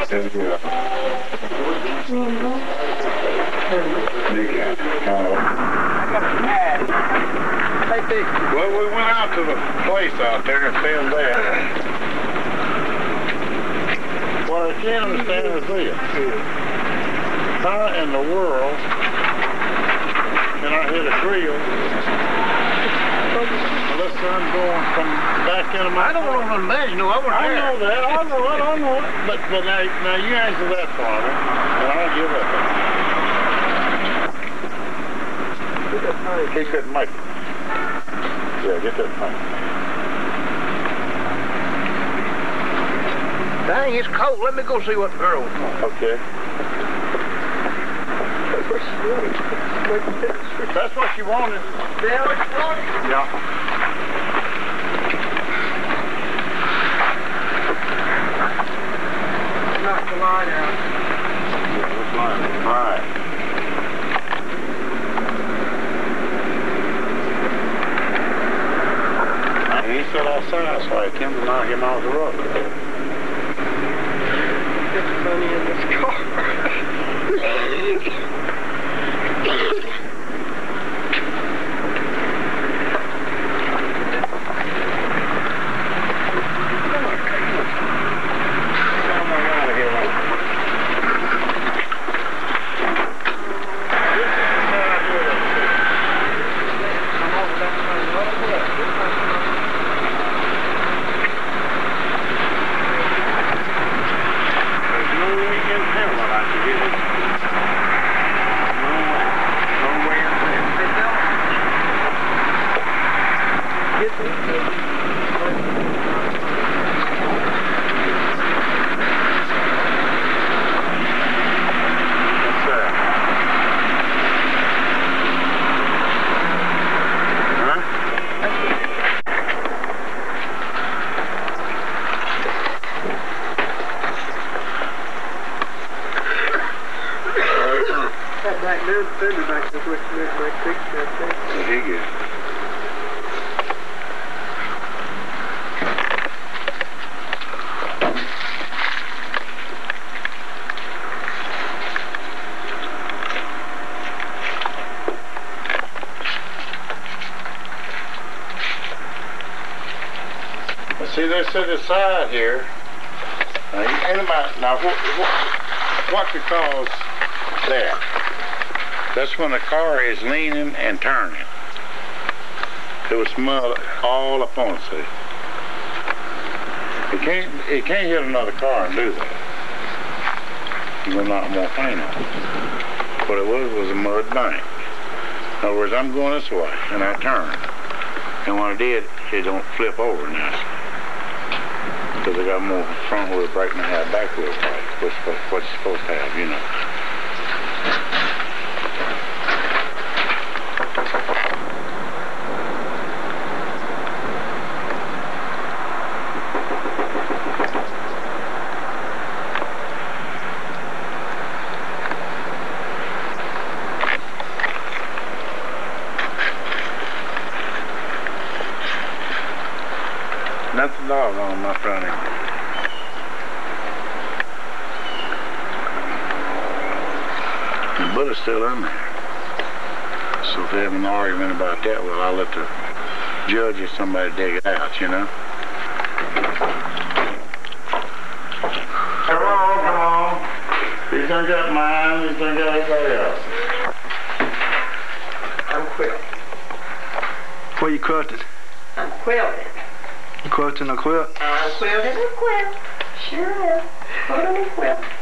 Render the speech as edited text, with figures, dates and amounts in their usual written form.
Well, we went out to the place out there and filmed that. What I can't understand is this. How in the world can I hit a grill unless I'm going from back into my... I don't want to imagine, no, I wasn't there. I know that, I know it. But now you answer that for me, and I'll give up. He couldn't make it. Yeah, get that pipe. Dang, it's cold. Let me go see what the girl wants. Okay. That's what she wanted. Yeah, what she wanted? Yeah. Knock the line out. Yeah, this line is fine. He's still outside, so I came to knock him off the road. It's funny in this car. See, they set aside here. Now, what could cause that? That's when the car is leaning and turning. It was mud all up on it, see. It can't hit another car and do that. You're gonna knock more paint off. What it was a mud bank. In other words, I'm going this way, and I turn. And when I did, it don't flip over now. Because I got more front wheel brake than I had back wheel brake, which is what you're supposed to have, you know. Nothing dog on my front end. The bullet's still in there. So if they have an argument about that, well, I'll let the judge or somebody dig it out, you know? Come on. He's done got mine, he's done got everybody else. I'm quilting. Where you quilted? I'm quilting. You quilting a quilt? I'm quilting a quilt. Sure am. Quilting a quilt.